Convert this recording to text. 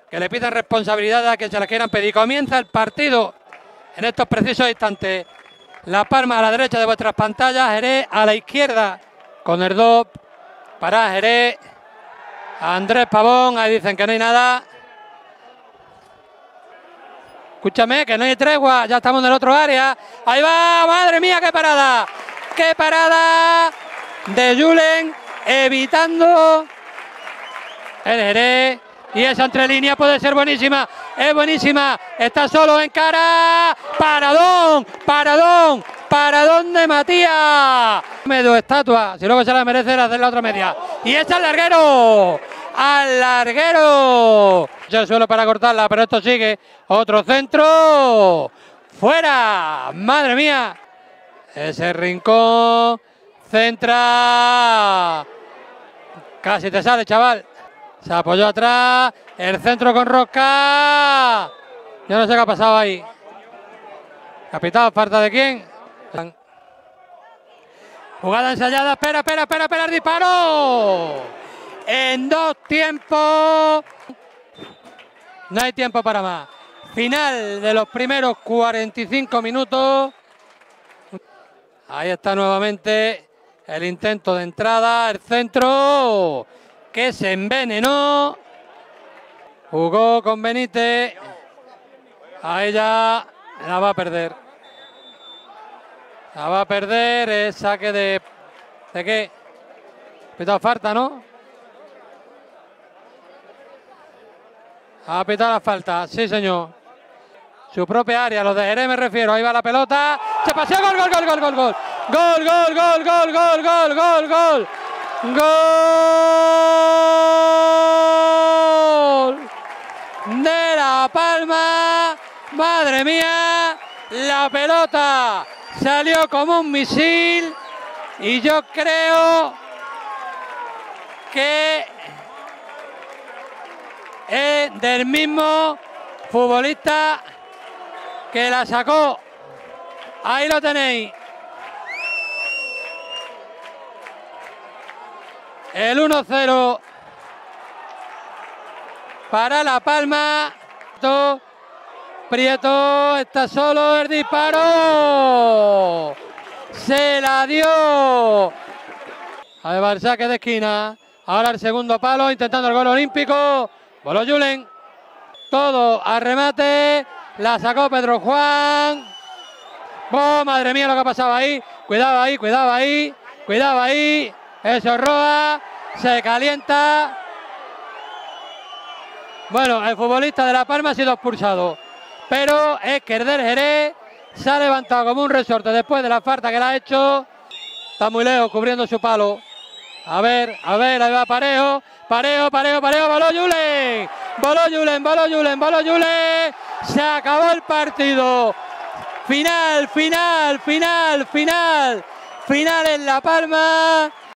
que le piden responsabilidad a que se la quieran pedir. Comienza el partido en estos precisos instantes. La Palma a la derecha de vuestras pantallas, Jerez a la izquierda con Erdó para Jerez. Andrés Pavón, ahí dicen que no hay nada. Escúchame, que no hay tregua, ya estamos en el otro área. Ahí va, madre mía, qué parada. Qué parada de Julen, evitando el Jerez. Y esa entre líneas puede ser buenísima, es buenísima, está solo en cara, paradón, paradón, paradón de Matías. Medio estatua, si luego se la merece hacer la otra media. Y es al larguero, al larguero. Ya el suelo para cortarla, pero esto sigue, otro centro, fuera, madre mía. Ese rincón, centra, casi te sale, chaval. Se apoyó atrás, el centro con Rosca. Yo no sé qué ha pasado ahí. Capitán, ¿falta de quién? Jugada ensayada, espera, el disparo. En 2 tiempos. No hay tiempo para más. Final de los primeros 45 minutos. Ahí está nuevamente el intento de entrada, el centro que se envenenó. Jugó con Benítez. Ahí ya la va a perder. La va a perder. Es saque de qué. Pitado falta, ¿no? Ha pitado la falta, sí señor. Su propia área, los de Jerez me refiero. Ahí va la pelota. Se pasea, gol, gol, gol, gol, gol, gol. Gol, gol, gol, gol, gol, gol, gol, gol. Gol de La Palma. Madre mía, la pelota salió como un misil y yo creo que es del mismo futbolista que la sacó. Ahí lo tenéis. El 1-0 para La Palma. Prieto está solo, el disparo. Se la dio. Ahí va el saque de esquina. Ahora el segundo palo, intentando el gol olímpico. Voló Julen. Todo a remate. La sacó Pedro Juan. Oh, madre mía lo que ha pasado ahí. Cuidado ahí, cuidado ahí. Cuidado ahí. Eso Roa. Se calienta. Bueno, el futbolista de La Palma ha sido expulsado. Pero es que el del Jerez se ha levantado como un resorte después de la falta que le ha hecho. Está muy lejos cubriendo su palo. A ver, ahí va Parejo. Parejo, voló Julen. Voló Julen. Se acabó el partido. Final en La Palma.